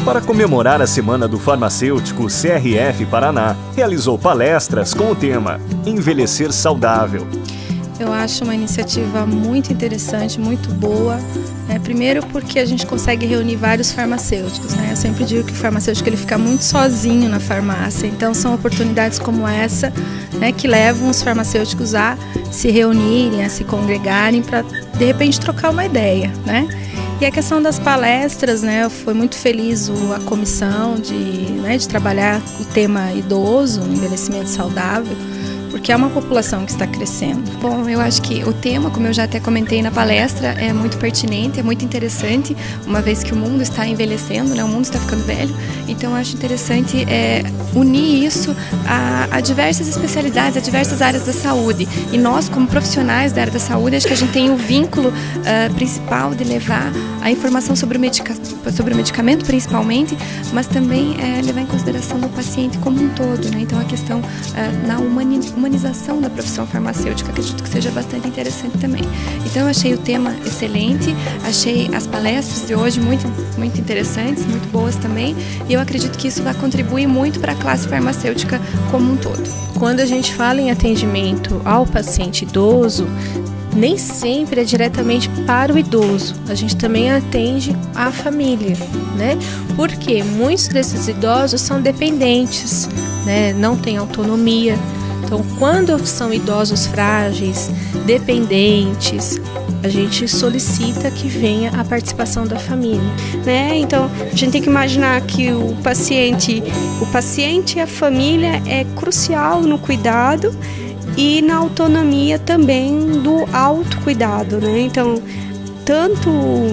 Para comemorar a Semana do Farmacêutico, o CRF Paraná realizou palestras com o tema Envelhecer Saudável. Eu acho uma iniciativa muito interessante, muito boa. Primeiro porque a gente consegue reunir vários farmacêuticos. Eu sempre digo que o farmacêutico ele fica muito sozinho na farmácia. Então são oportunidades como essa que levam os farmacêuticos a se reunirem, a se congregarem para de repente trocar uma ideia. E a questão das palestras, eu fui muito feliz a comissão de trabalhar o tema idoso, envelhecimento saudável, porque é uma população que está crescendo. Bom, eu acho que o tema, como eu já até comentei na palestra, é muito pertinente, é muito interessante, uma vez que o mundo está envelhecendo, o mundo está ficando velho, então eu acho interessante unir isso a diversas especialidades, a diversas áreas da saúde. E nós, como profissionais da área da saúde, acho que a gente tem o vínculo principal de levar a informação sobre o medicamento principalmente, mas também levar em consideração o paciente como um todo, Então a questão na humanização da profissão farmacêutica, acredito que seja bastante interessante também. Então eu achei o tema excelente, achei as palestras de hoje muito interessantes, muito boas também, e eu acredito que isso vai contribuir muito para a classe farmacêutica como um todo. Quando a gente fala em atendimento ao paciente idoso, nem sempre é diretamente para o idoso, a gente também atende a família, Porque muitos desses idosos são dependentes, não têm autonomia. Então, quando são idosos frágeis, dependentes, a gente solicita que venha a participação da família. Então, a gente tem que imaginar que o paciente e a família é crucial no cuidado e na autonomia também do autocuidado, Então, tanto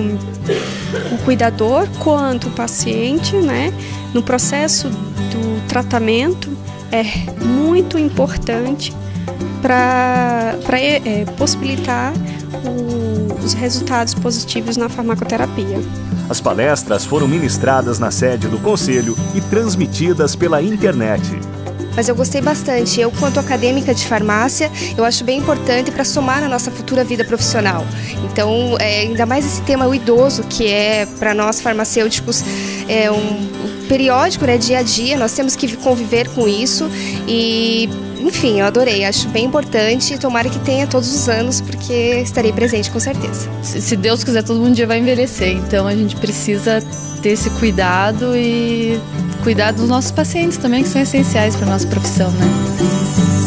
o cuidador quanto o paciente, no processo do tratamento, é muito importante para possibilitar os resultados positivos na farmacoterapia. As palestras foram ministradas na sede do Conselho e transmitidas pela internet. Mas eu gostei bastante. Eu, quanto acadêmica de farmácia, eu acho bem importante para somar na nossa futura vida profissional. Então, ainda mais esse tema, o idoso, que é, para nós farmacêuticos, é um periódico, dia a dia, nós temos que conviver com isso e, enfim, eu adorei, acho bem importante, tomara que tenha todos os anos, porque estarei presente com certeza. Se Deus quiser, todo mundo um dia vai envelhecer, então a gente precisa ter esse cuidado e cuidar dos nossos pacientes também, que são essenciais para a nossa profissão,